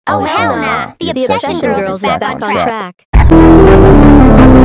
Oh hell nah! The Obsession Girls is back on track.